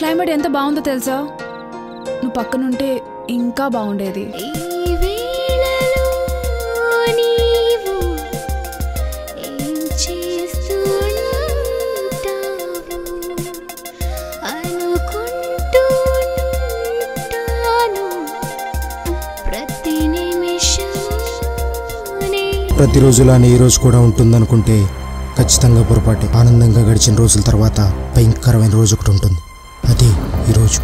Climate ఎంత బాగుందో తెలుసా? నువ్వు పక్కనుంటే ఇంకా బాగుండేది. ప్రతిరోజులానే ఈ రోజు కూడా ఉంటుందనుకుంటే ఖచ్చితంగా పొరపాటే. ఆనందంగా గడిచిన రోజుల తర్వాత భయంకరమైన రోజు ఒకటి ఉంటుంది, అది ఈరోజు.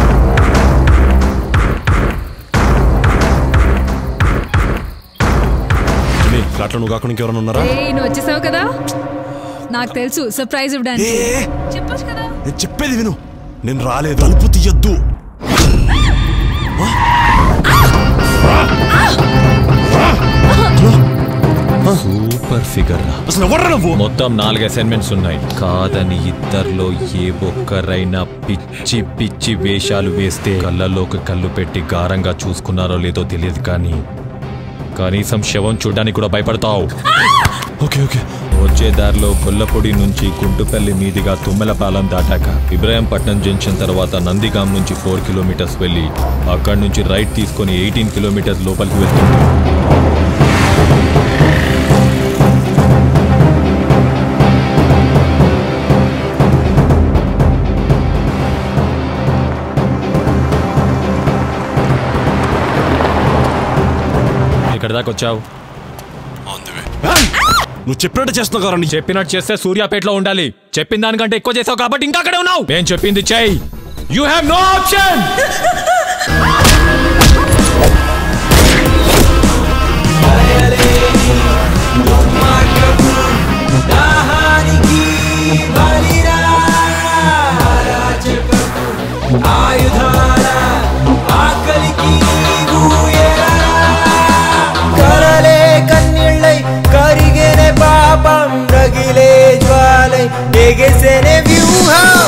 నువ్వు కాకుండా ఇంకెవరైనా ఉన్నారా? నువ్వు వచ్చేసావు కదా, నాకు తెలుసు సర్ప్రైజ్ ఇవ్వడానికి. చెప్పొచ్చు కదా. నేను చెప్పేది విను, నేను రాలేదు. తలుపు తీయద్దు. Super figure. అసలు ఎవరు నువ్వు? మొత్తం 4 అసైన్మెంట్స్ ఉన్నాయి. కాదని ఇద్దరిలో ఏ ఒక్కరైనా పిచ్చి పిచ్చి వేషాలు వేస్తే కళ్ళలోకి కళ్ళు పెట్టి గారంగా చూసుకున్నారో లేదో తెలియదు, కానీ కనీసం శవం చూడడానికి కూడా భయపడతావు. Okay okay. వచ్చే దారిలో గొల్లపొడి నుంచి గుంటుపల్లి మీదుగా తుమ్మెలపాలెం దాటాక ఇబ్రాహీంపట్నం జంక్షన్ తర్వాత నందిగాం నుంచి 4 కిలోమీటర్స్ వెళ్ళి అక్కడి నుంచి రైట్ తీసుకొని 18 కిలోమీటర్స్ లోపలికి వెళ్తుంది. ఎక్కడ దాకా వచ్చావు? నువ్వు చెప్పినట్టు చేస్తున్నావు కదా. చెప్పినట్టు చేస్తే సూర్యాపేటలో ఉండాలి. చెప్పిన దానికంటే ఎక్కువ చేసావు కాబట్టి ఇంకా అక్కడే ఉన్నావు. నేను చెప్పింది చెయ్యి. You have no option. రగిలే జ్వాలై ఎగసెనే వ్యూహం